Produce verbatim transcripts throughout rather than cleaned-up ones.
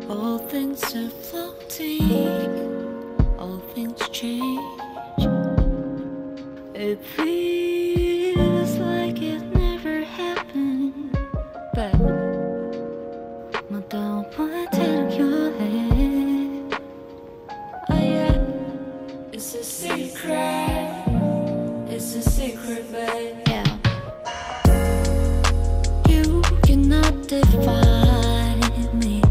All things are floating, all things change. It feels like it never happened, butまだ覚えてるよね。Oh yeah, it's a secret, it's a secret, babe. Yeah. You cannot define me.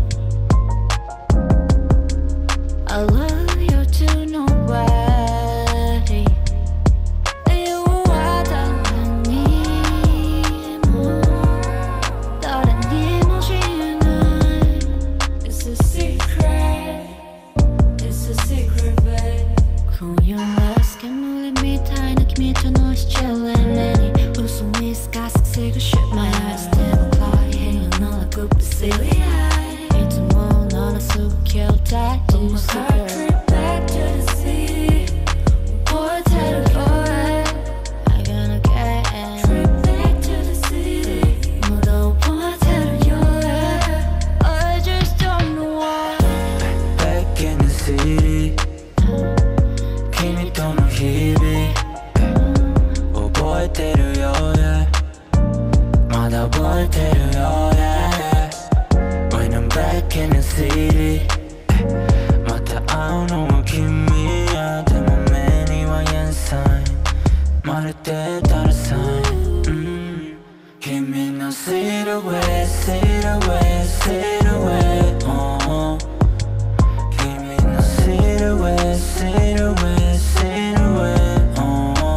I love you to nobody. You are the me more.誰にも知らない。It's a secret, it's a secret, babe. 今夜は煙みたいな君とのシチュエーションに嘘にすかすくせが Shut my eyes, never cry. Hanging on like a silly eye. いつもならすぐ消えたい。Do you see her? Trip back to the city. Boy, tell her boy, I gonna get trip back to the city. Although boy, tell her you, I just don't know why. Back in the city. 君との日々覚えてるよね。まだ覚えてるよね。When I'm back in the city. また会うのは君や。でも目には眼サイン。まるで誰サイン。君のシルエット、シルエット、シルエット。君のシルエット、シルエット、シルエット。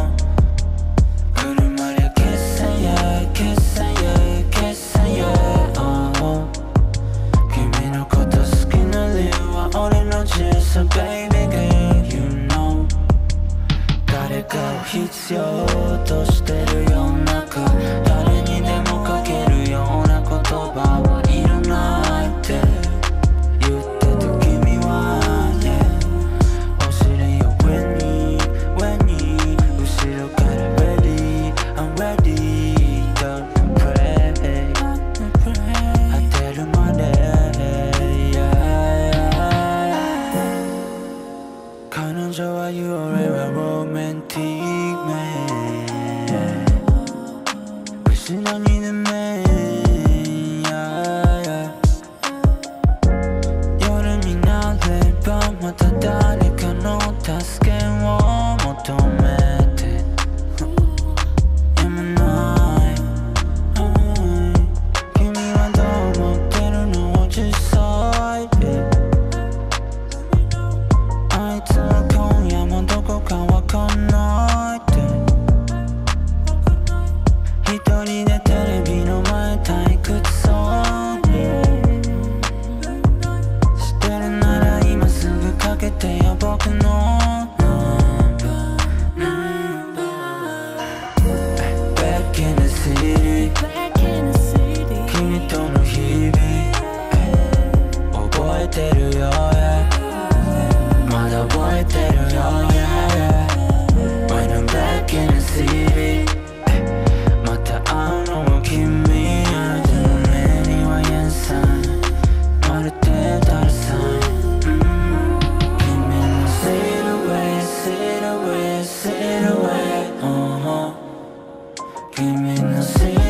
車で消せや、消せや、消せや。君のこと好きな理由は俺の小さ Baby girl, you know. 誰かを必要としてる世の中。誰にでも書けるような言葉はいらないって言ってた君は、yeah. お尻を上に上に後ろから Ready, I'm ready. Don't pray 当てるまで、yeah. 彼女は言う俺はロマンティックman。後ろにでめ、yeah. 夜になればまた誰かの助けを求めてやまない。君はどう思ってるの実際。あいつは今夜もどこかわかんないって。一人でテレビの前退屈そうにしてるなら今すぐかけてよ僕のBack in the city. 君との日々覚えてるよ、yeah. まだ覚えてるよ、yeah. When I'm back in the city. また会うのは君や。でも目には眼サイン。まるで誰サイン。君のシルエット、シルエット、シルエット。君のシルエット